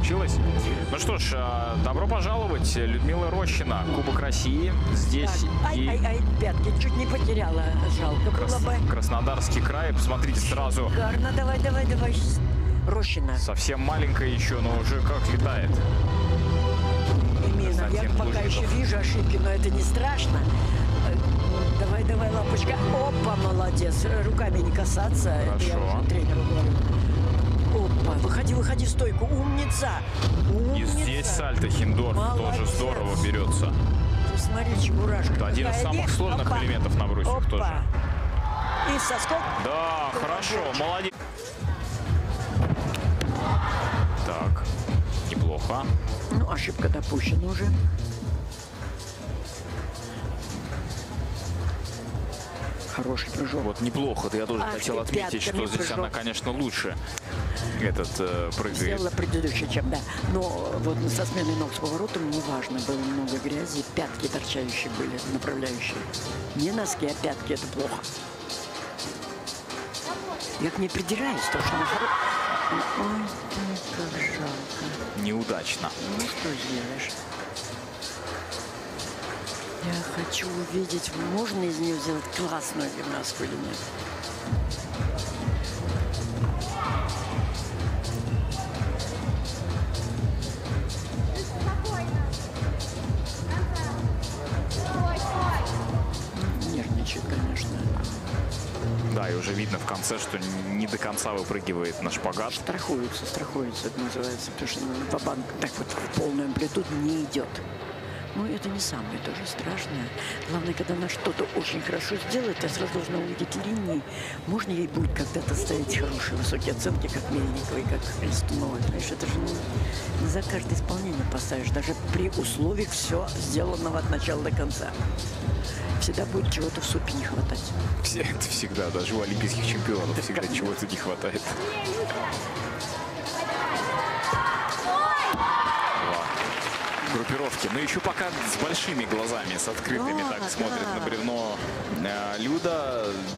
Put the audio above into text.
получилось. Ну что ж, добро пожаловать, Людмила Рощина, Кубок России. Здесь Ай, пятки чуть не потеряла, жалко было бы. Краснодарский край, посмотрите сразу. Гарно, давай. Рощина. Совсем маленькая еще, но уже как летает. Именно, я пока еще вижу ошибки, но это не страшно. Давай, лапочка. Опа, молодец. Руками не касаться. Хорошо. Это я уже тренеру говорю. Опа, выходи в стойку. Умница. И здесь сальто Хиндорф тоже здорово берется. Смотри, чебурашка. Это один из самых сложных элементов на брусьях тоже. И соскок. Да, хорошо, молодец. Так, неплохо. Ну, ошибка допущена уже. Хороший прыжок. Вот неплохо. Я тоже хотел отметить, что здесь прыжок. она, конечно, лучше прыгает. Сделала предыдущий, чем да. Но вот со сменой ног с поворотом неважно. Было много грязи, пятки торчающие были, направляющие. Не носки, а пятки. Это плохо. Я к ней придираюсь, то что она хорошая. Ой, как жалко. Неудачно. Ну, что сделаешь? Я хочу увидеть, можно из нее сделать классную гимнастку или нет. Нервничает, конечно. Да, и уже видно в конце, что не до конца выпрыгивает на шпагат. Страхуется, это называется, потому что ва-банк так вот в полную амплитуду не идет. Ну, это не самое тоже страшное. Главное, когда она что-то очень хорошо сделает, я сразу должна увидеть линии. Можно ей будет когда-то ставить хорошие высокие оценки, как Мельниковой, как Листуновой. Понимаешь, это же не за каждое исполнение поставишь. Даже при условиях все сделанного от начала до конца. Всегда будет чего-то в супе не хватать. Это всегда, даже у олимпийских чемпионов всегда чего-то не хватает. Группировки. Но еще пока с большими глазами, с открытыми, так смотрит на бревно Люда.